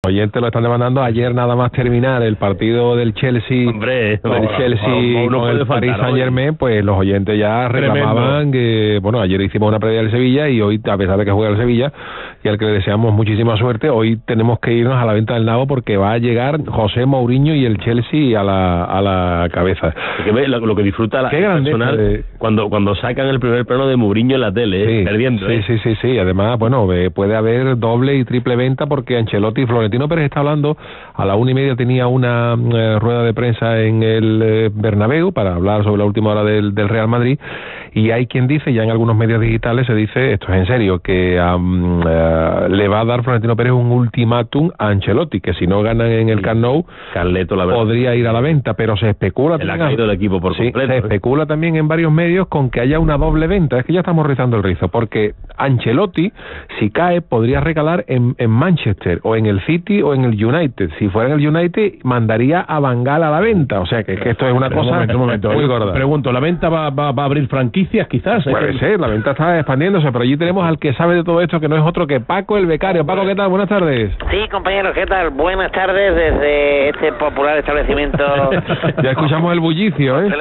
oyentes lo están demandando. Ayer nada más terminar el partido del Chelsea, con el Paris Saint-Germain, pues los oyentes ya reclamaban que, bueno, ayer hicimos una previa del Sevilla y hoy, a pesar de que juega el Sevilla y al que le deseamos muchísima suerte, hoy tenemos que irnos a la venta del nabo porque va a llegar José Mourinho y el Chelsea a la cabeza. Lo que disfruta la personal cuando sacan el primer plano de Mourinho en la tele, perdiendo. Sí. Además, bueno, puede haber doble y triple venta porque Ancelotti y Florentino Pérez está hablando. A la 1:30 tenía una rueda de prensa en el Bernabéu para hablar sobre la última hora del Real Madrid, y hay quien dice, ya en algunos medios digitales se dice, esto es en serio, que le va a dar Florentino Pérez un ultimátum a Ancelotti, que si no ganan en el Camp Nou, Carleto, la verdad, podría ir a la venta, pero se especula ha caído el equipo por completo. Se especula también en varios medios con que haya una doble venta. Es que ya estamos rizando el rizo, porque Ancelotti, si cae, podría recalar en Manchester, o en el City, o en el United. Si fuera en el United, mandaría a Van Gaal a la venta. O sea, que esto es una cosa un momento, muy gorda. Pregunto, ¿la venta va a abrir franquicias, quizás? Puede ser, la venta está expandiéndose, pero allí tenemos al que sabe de todo esto, que no es otro que Paco el becario. Paco, ¿qué tal? Buenas tardes. Sí, compañeros, ¿qué tal? Buenas tardes desde este popular establecimiento. Ya escuchamos el bullicio, ¿eh?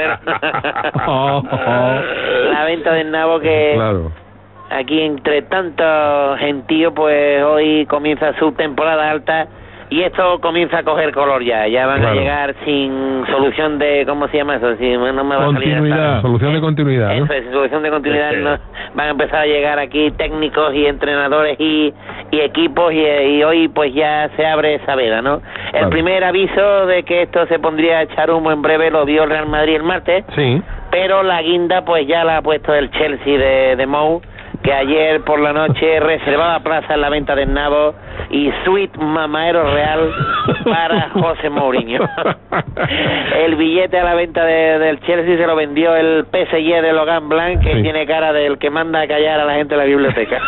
La venta del nabo que... Claro. Aquí entre tanto gentío, pues hoy comienza su temporada alta y esto comienza a coger color ya van a llegar sin solución de, ¿cómo se llama eso? Si no me va continuidad, a salir solución de continuidad, ¿no? Eso es, solución de continuidad. No, van a empezar a llegar aquí técnicos y entrenadores y equipos y hoy pues ya se abre esa veda, ¿no? El primer aviso de que esto se pondría a echar humo en breve lo dio el Real Madrid el martes, pero la guinda pues ya la ha puesto el Chelsea de Mou, que ayer por la noche reservaba plaza en la venta del nabo y suite mamaero real para José Mourinho. El billete a la venta del Chelsea se lo vendió el PSG de Logan Blanc, que tiene cara del que manda a callar a la gente de la biblioteca.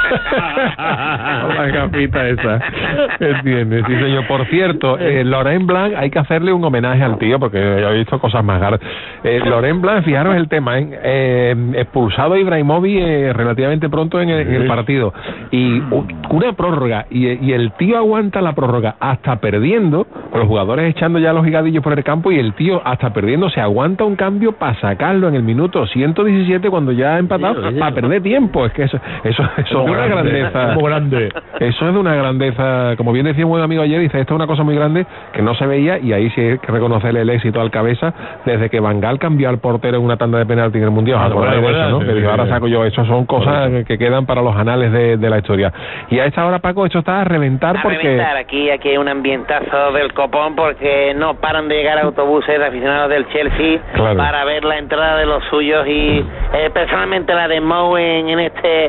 La gafita esa. Entiende, sí señor. Por cierto, Laurent Blanc, hay que hacerle un homenaje al tío porque he visto cosas más raras. Laurent Blanc, fijaros el tema, expulsado a Ibrahimovic relativamente pronto en el partido, y una prórroga, y el tío aguanta la prórroga hasta perdiendo, con los jugadores echando ya los higadillos por el campo, y el tío hasta perdiendo se aguanta un cambio para sacarlo en el minuto 117 cuando ya ha empatado, para perder tiempo. Es que eso es una grandeza muy grande. Eso es de una grandeza, como bien decía un buen amigo ayer, dice, esto es una cosa muy grande que no se veía, y ahí sí hay que reconocerle el éxito al cabeza desde que Van Gaal cambió al portero en una tanda de penalti en el Mundial. Que dijo, ahora saco yo. Eso son cosas que quedan para los anales de la historia. Y a esta hora, Paco, esto está a reventar aquí hay un ambientazo del copón porque no paran de llegar autobuses de aficionados del Chelsea para ver la entrada de los suyos y personalmente la de Mou en este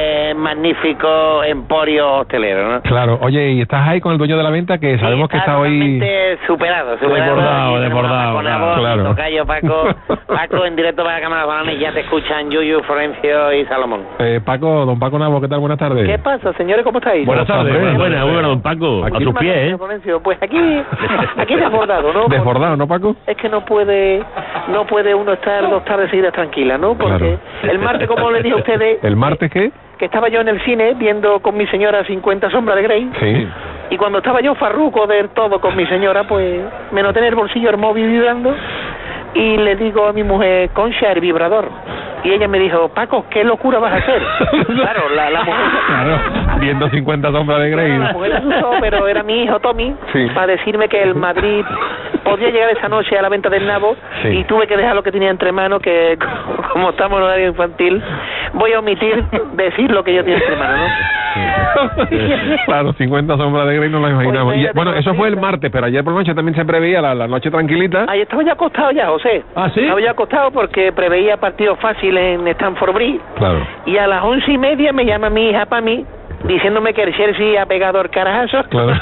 magnífico emporio hostelero, ¿no? Claro. Oye, y estás ahí con el dueño de la venta, que sabemos que está hoy superado, desbordado, claro. Tocayo Paco en directo para la Cámara de los Bananes, ya te escuchan Yuyu, Florencio y Salomón. Don Paco Nabo, ¿qué tal? Buenas tardes. ¿Qué pasa, señores? ¿Cómo estáis? Buenas tardes. Buenas, don Paco. Aquí, a tus pies, Pues aquí desbordado, ¿no? Desbordado, ¿no, Paco? Es que no puede uno estar 2 tardes seguidas tranquila, ¿no? Porque el martes, como les dije a ustedes... ¿El martes qué? Que estaba yo en el cine viendo con mi señora 50 sombras de Grey. Sí. Y cuando estaba yo farruco del todo con mi señora, pues me noté en el bolsillo el móvil vibrando y le digo a mi mujer, Concha, el vibrador. Y ella me dijo, Paco, ¿qué locura vas a hacer? Claro, la mujer... Claro, viendo 50 sombras de Grey. La mujer asustó, pero era mi hijo Tommy, para decirme que el Madrid podía llegar esa noche a la venta del nabo, y tuve que dejar lo que tenía entre manos, que como estamos en horario infantil, voy a omitir decir lo que yo tenía entre manos, ¿no? Claro, 50 sombras de Grey no lo imaginamos. Y, bueno, eso fue el martes, pero ayer por la noche también se preveía la noche tranquilita. Ahí estaba ya acostado ya, José. ¿Ah, sí? Estaba ya acostado porque preveía partido fácil en Stamford Bridge. Claro. Y a las 11:30 me llama mi hija para mí, diciéndome que el Chelsea ha pegado el carajazo. Claro.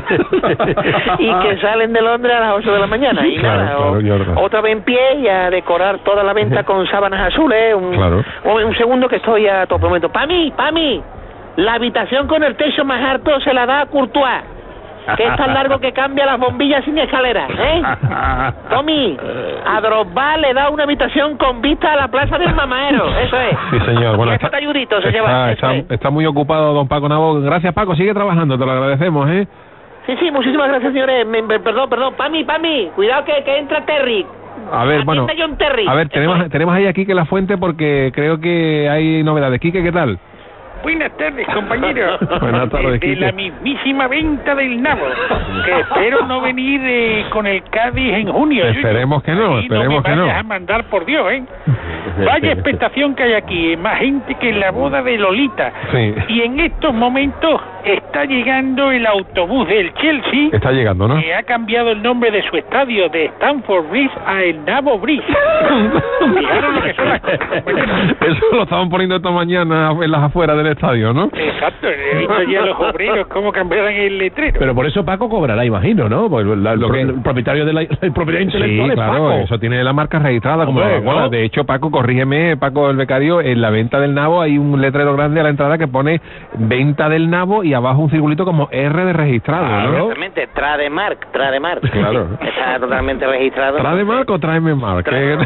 Y que salen de Londres a las 8 de la mañana. Y otra vez en pie y a decorar toda la venta con sábanas azules. Un segundo que estoy a todo momento. Pa' mí, la habitación con el techo más alto se la da a Courtois, que es tan largo que cambia las bombillas sin escalera, ¿eh? Tommy, a Drogba le da una habitación con vista a la plaza del Mamaero, eso es. Sí, señor. Bueno, está muy ocupado don Paco Nabo. Gracias, Paco, sigue trabajando, te lo agradecemos, ¿eh? Sí, muchísimas gracias, señores. Perdón, Pami, cuidado que entra Terry. A ver, bueno, John Terry. a ver, tenemos ahí a Quique La Fuente porque creo que hay novedades. Quique, ¿qué tal? Buenas tardes, compañero. Buenas tardes, de Quique. la mismísima venta del nabo, que espero no venir con el Cádiz en junio. Esperemos que no, esperemos que no. me vayas a mandar, por Dios, ¿eh? Vaya expectación que hay aquí, más gente que en la boda de Lolita. Sí. Y en estos momentos está llegando el autobús del Chelsea. Está llegando, ¿no? Que ha cambiado el nombre de su estadio de Stamford Bridge a el Nabo Bridge. Fijaros lo que son las cosas, compañero. Eso lo estaban poniendo esta mañana en las afueras del estadio, ¿no? Exacto, he visto ya los obreros cómo cambiaron el letrero. Pero por eso Paco cobrará, imagino, ¿no? Pues el propietario de el propietario intelectual Sí, es claro, Paco. eso tiene la marca registrada como Hombre, Coca-Cola. ¿no? De hecho, Paco, corrígeme, Paco el becario, en la venta del nabo hay un letrero grande a la entrada que pone venta del nabo y abajo un circulito como R de registrado, ¿no? Exactamente, Trademark. Claro. Está totalmente registrado. ¿Trademark o tráeme Mark?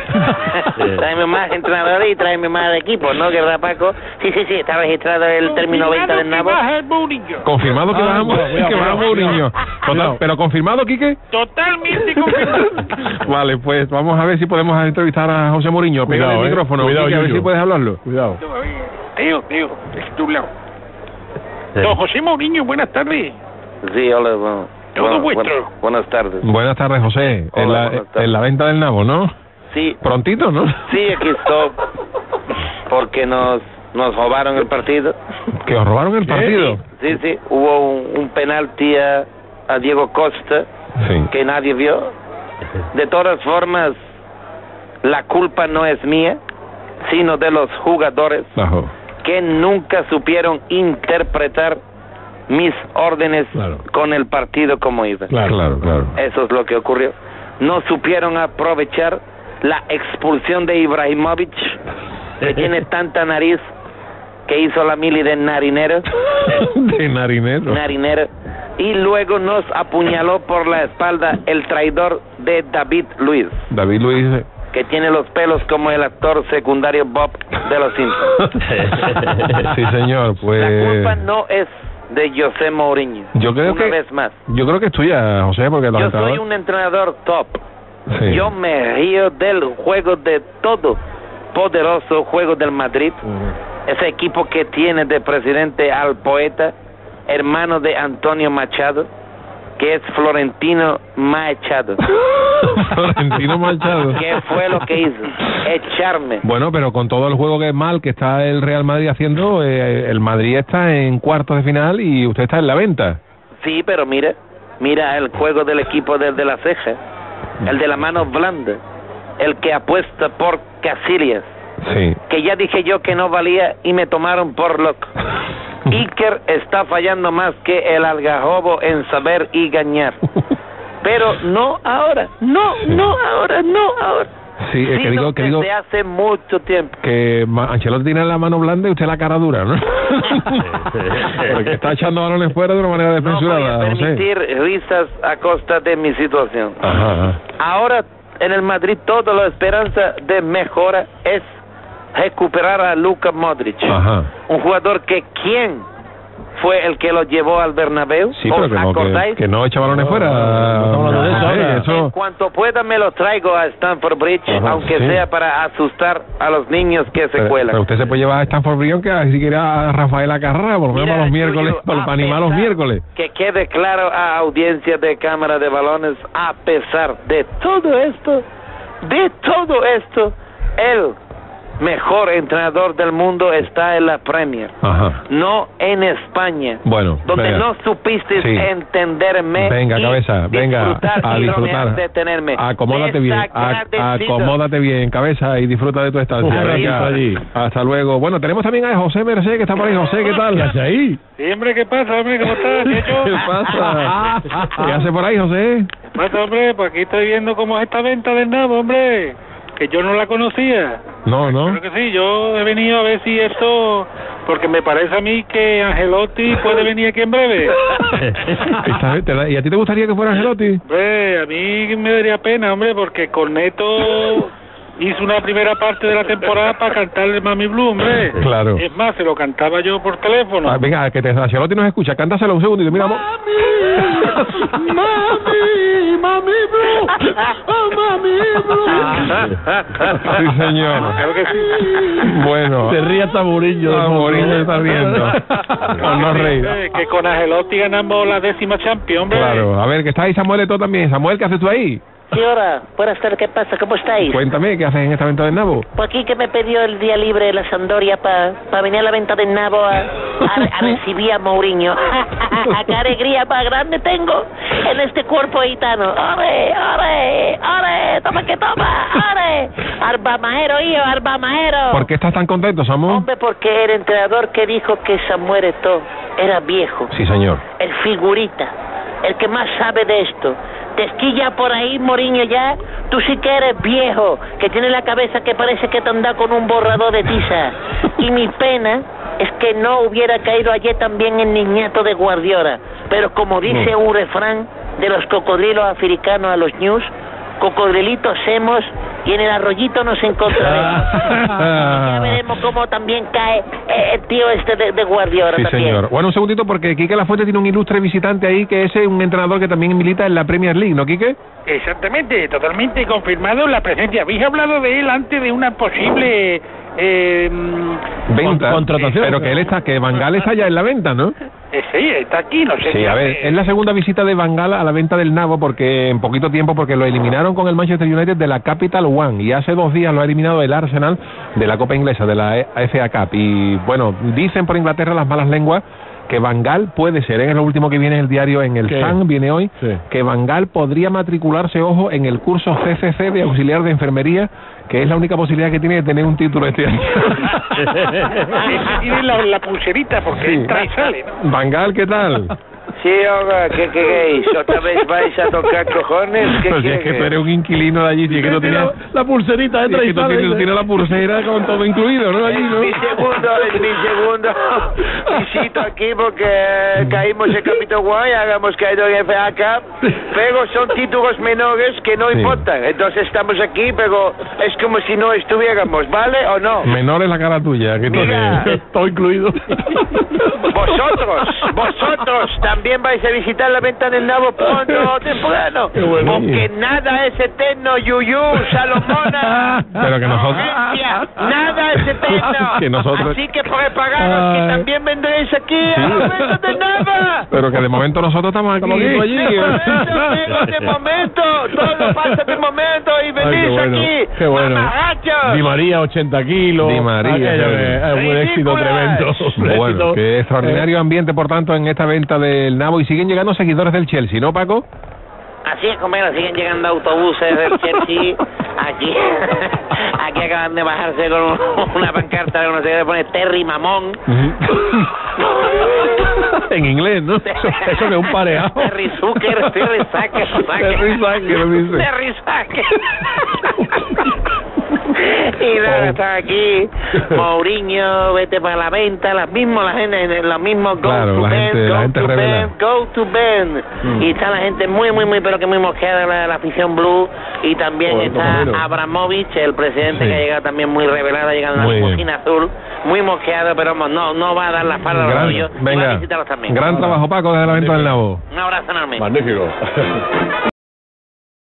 Tráeme más entrenadores y tráeme más equipos, ¿no? Que era Paco. Sí, está registrado el término venta del nabo. Confirmado que bajamos, que bajamos un niño. Total, pero confirmado, Quique. Totalmente confirmado. Vale, pues vamos a ver si podemos entrevistar a José Mourinho. Pega el micrófono, Cuidado, Quique, a ver Yuyu. si puedes hablarlo. Cuidado. Tío, es tu lado. Don José Mourinho, buenas tardes. Sí, hola, bueno. Todo vuestro. Buenas tardes. Buenas tardes, José. Hola, buenas tardes. En la venta del nabo, ¿no? Sí. Prontito, ¿no? Sí, aquí estoy. Porque nos robaron el partido. ¿Que os robaron el partido? Sí. Hubo un penalti a Diego Costa Sí. que nadie vio. De todas formas, la culpa no es mía, sino de los jugadores Bajo. que nunca supieron interpretar mis órdenes Claro. con el partido como iba. Claro. Eso es lo que ocurrió. No supieron aprovechar la expulsión de Ibrahimovic, que tiene tanta nariz, que hizo la mili de narinero, De narinero. y luego nos apuñaló por la espalda el traidor de David Luiz, David Luiz. que tiene los pelos como el actor secundario Bob de los Simpsons. Sí, señor, pues. La culpa no es de José Mourinho. Yo creo Una que vez más. Yo creo que es tuya, José, porque los Yo soy entrenadores- un entrenador top. Sí. Yo me río del juego de todo poderoso juego del Madrid. Ese equipo que tiene de presidente al poeta, hermano de Antonio Machado, que es Florentino Machado. Florentino Machado. ¿Qué fue lo que hizo? Echarme. Bueno, pero con todo el juego que es mal que está el Real Madrid haciendo, el Madrid está en cuartos de final y usted está en la venta. Sí, pero mira el juego del equipo de la ceja, el de la mano blanda, el que apuesta por Casillas, Sí. que ya dije yo que no valía y me tomaron por loco. Iker está fallando más que el algarrobo en saber y ganar. Pero no ahora. Sí, es que Sino digo desde hace mucho tiempo. que Ancelotti tiene la mano blanda y usted la cara dura, ¿no? Porque está echando balones fuera de una manera No voy desmesurada, a José. permitir risas a costa de mi situación. Ajá. Ahora en el Madrid toda la esperanza de mejora es recuperar a Luka Modric, Ajá. un jugador que ¿quién fue el que lo llevó al Bernabéu? Sí, ¿Os pero que no, acordáis? que no echa balones fuera. no estamos hablando de eso José, ahora. eso- En cuanto pueda me lo traigo a Stamford Bridge, Ajá, aunque sí. sea para asustar a los niños que se pero cuelan. usted se puede llevar a Stanford Bridge que si quiere a Rafaela Carrera, por lo menos Mira, para los miércoles, Yuyu, para animar los pesar- miércoles. Que quede claro a audiencia de Cámara de Balones, a pesar de todo esto, el mejor entrenador del mundo está en la Premier, Ajá. no en España, Bueno, donde venga. no supiste Sí. entenderme. Venga, y cabeza, venga, disfrutar a y disfrutar. bromear de tenerme. Acomódate bien, Desagradecido. acomódate bien, cabeza, y disfruta de tu estancia. Un Venga, abrazo allí. hasta luego. Bueno, tenemos también a José Merced, que está por ahí. José, ¿qué tal? ¿Qué hace ahí? Sí, hombre, ¿qué pasa, hombre? ¿Cómo estás, Checho? ¿Qué pasa? ¿Qué hace por ahí, José? ¿Qué pasa, hombre? Pues aquí estoy viendo cómo es esta venta del nabo, hombre. Que yo no la conocía. No, ¿no? Creo que sí, yo he venido a ver si esto... Porque me parece a mí que Angelotti puede venir aquí en breve. ¿Y a ti te gustaría que fuera Angelotti? Hombre, a mí me daría pena, hombre, porque Corneto hizo una primera parte de la temporada para cantarle Mami Blue, hombre. Claro. Es más, se lo cantaba yo por teléfono. Venga, que Ancelotti nos escucha, cántaselo un segundito, mira. Mami Blue, Mami Blue. Sí, señor. Claro que sí. Bueno. Se ríe hasta Mourinho. Mourinho está riendo. No reír. Que con Ancelotti ganamos la 10ª Champions, hombre. Claro. A ver, que está ahí Samuel Eto'o también. Samuel, ¿qué haces tú ahí? Sí, hola, buenas tardes, ¿qué pasa? ¿Cómo estáis? Cuéntame, ¿qué haces en esta venta del nabo? Pues aquí que me pidió el día libre de la Sampdoria para venir a la venta del nabo a recibir a Mourinho. ¡Qué alegría más grande tengo en este cuerpo gitano! ¡Ore, ore, ore! ¡Toma que toma! ¡Ore! ¡Arbamajero, hijo, arbamajero! ¿Por qué estás tan contento, Samuel? Hombre, porque el entrenador que dijo que Samuel Eto'o era viejo. Sí, señor. El figurita, el que más sabe de esto. Te esquilla por ahí, Mourinho, ya. Tú sí que eres viejo, que tienes la cabeza que parece que te anda con un borrador de tiza. Y mi pena es que no hubiera caído ayer también el niñato de Guardiola. Pero como dice un refrán de los cocodrilos africanos a los ñus, cocodrilitos hemos y en el arroyito nos encontraremos. Ya veremos cómo también cae el tío este de Guardiola. Sí, también. señor. Bueno, un segundito, porque Quique Lafuente tiene un ilustre visitante ahí, que es un entrenador que también milita en la Premier League, ¿no, Quique? Exactamente, totalmente confirmado la presencia. Habéis hablado de él antes de una posible venta, contratación. Pero que él está, que Van Gaal está ya en la venta, ¿no? Sí, está aquí, no sé. Sí, a ver, es la segunda visita de Van Gaal a la venta del nabo, porque en poquito tiempo, porque lo eliminaron con el Manchester United de la Capital One, y hace 2 días lo ha eliminado el Arsenal de la Copa Inglesa, de la FA Cup. Y bueno, dicen por Inglaterra las malas lenguas que Van Gaal puede ser, es lo último que viene en el diario, en el Sun viene hoy, que Van Gaal podría matricularse, ojo, en el curso CCC de auxiliar de enfermería, que es la única posibilidad que tiene de tener un título este año. Tiene la pulserita porque entra y sale, ¿no? Van Gaal, ¿qué tal? Sí, oiga, ¿qué queréis? ¿Otra vez vais a tocar cojones? ¿Qué Pues es que tú eres un inquilino de allí, si es que tú tienes la pulserita entra y sale. Tú tienes la pulsera con todo incluido, ¿no? Allí, ¿no? Es mi segundo visito aquí porque caímos en Capital One, hemos caído en FA Cup, pero son títulos menores que no importan. Entonces estamos aquí, pero es como si no estuviéramos, ¿vale o no? Menor es la cara tuya, que Mira, todo incluido. Vosotros también vais a visitar la venta del nabo pronto o temprano, porque nada es eterno, Yuyu, Salomona. Pero que nosotros nada es eterno. Que nosotros... Así que prepararos, que también vendréis aquí a la venta del nabo. Pero que de momento nosotros estamos aquí. De momento, todo pasa de momento y venís aquí. Qué bueno. Mamarrachos. Di María, 80 kilos. Di María. Es un éxito tremendo. Bueno, qué extraordinario ambiente, por tanto, en esta venta del nabo, y siguen llegando seguidores del Chelsea, ¿no, Paco? Así es, como siguen llegando autobuses del Chelsea. Aquí acaban de bajarse con una pancarta que no sé qué pone Terry Mamón. En inglés, ¿no? Eso que es un pareado. Terry Zucker, Terry Zucker. Terry Zucker, dice. Terry Zucker. Y nada, están aquí Mourinho, vete para la venta, la gente, lo mismo go to Ben. Y está la gente muy pero que muy mosqueada, la afición blue, y también está Abramovich, el presidente que ha llegado también muy revelado, llegando a la limusina azul, muy mosqueado, pero no va a dar la espalda a los suyos. Venga, va a visitarlos también. Gran trabajo, Paco, desde la venta del nabo. Un abrazo enorme. Magnífico.